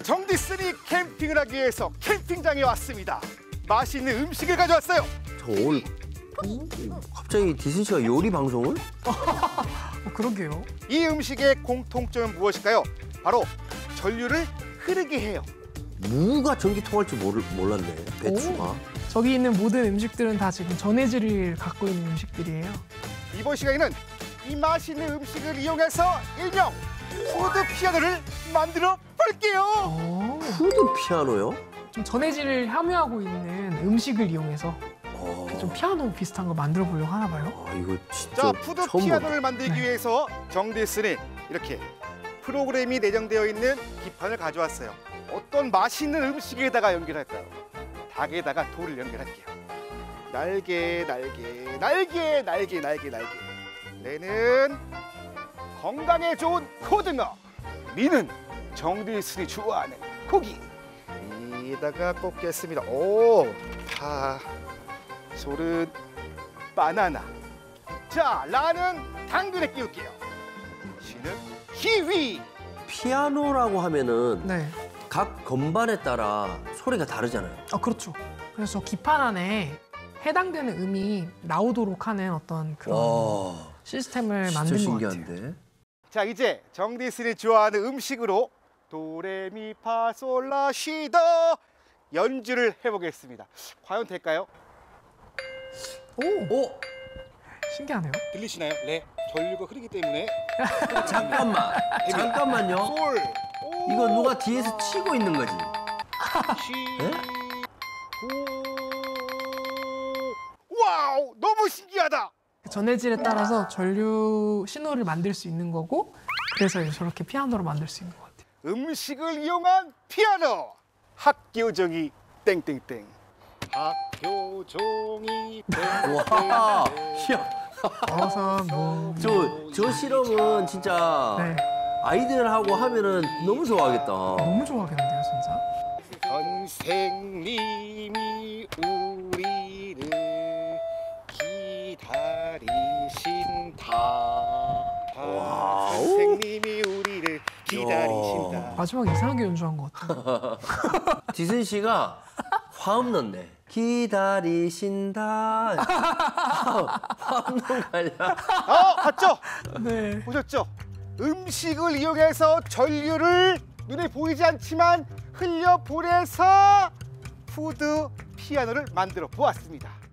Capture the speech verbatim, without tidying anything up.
정디슨이 캠핑을 하기 위해서 캠핑장에 왔습니다. 맛있는 음식을 가져왔어요. 저 오늘 갑자기 디슨 씨가 요리 방송을? 어, 그러게요. 이 음식의 공통점은 무엇일까요? 바로 전류를 흐르게 해요. 무가 전기 통할 줄 모르, 몰랐네, 배추가. 오, 저기 있는 모든 음식들은 다 지금 전해질을 갖고 있는 음식들이에요. 이번 시간에는 이 맛있는 음식을 이용해서 일명 푸드 피아노를 만들어 볼게요. 오, 푸드 피아노요? 좀 전해질을 함유하고 있는 음식을 이용해서 어... 좀 피아노 비슷한 거 만들어 보려고 하나 봐요. 아, 이거 진짜 자, 푸드 처음 피아노를 만들기 네. 위해서 정디슨이 이렇게 프로그램이 내장되어 있는 기판을 가져왔어요. 어떤 맛있는 음식에다가 연결할까요? 닭에다가 돌을 연결할게요. 날개, 날개, 날개, 날개, 날개, 날개. 레는 건강에 좋은 고등어. 미는 정디슨이 좋아하는 고기. 이다가 꽂겠습니다. 오, 파, 솔은 바나나. 자, 라는 당근에 끼울게요. 시는 키위. 피아노라고 하면은 네. 각 건반에 따라 소리가 다르잖아요. 아, 그렇죠. 그래서 기판 안에 해당되는 음이 나오도록 하는 어떤 그런 와, 시스템을 진짜 만든 것 신기한데. 같아요. 자, 이제 정디슨이 좋아하는 음식으로 도레미파솔라시도 연주를 해보겠습니다. 과연 될까요? 오, 오, 신기하네요. 들리시나요? 네, 전류가 흐르기 때문에 잠깐만, 잠깐만요. 솔, 오, 이거 누가 뒤에서 치고 있는 거지? 시, 네? 오, 와우, 너무 신기하다. 전해질에 따라서 전류 신호를 만들 수 있는 거고, 그래서 이제 저렇게 피아노로 만들 수 있는 것 같아요. 음식을 이용한 피아노. 학교 종이 땡땡땡. 학교 종이 와, 땡땡땡. 야, 어서 뭐. 저, 저 실험은 진짜 네. 아이들하고 하면은 너무 좋아하겠다. 너무 좋아하겠는데요, 진짜. 선생님이 우리를 기다리신다. 와우. 선생님이 우리를 기다리신다. 마지막에 이상하게 연주한 것 같아요. 디슨 씨가 화음 넣네. 기다리신다. 화음 넣은 거 아니야? 어, 봤죠? 네. 보셨죠? 음식을 이용해서 전류를 눈에 보이지 않지만 흘려 보내서 푸드 피아노를 만들어 보았습니다.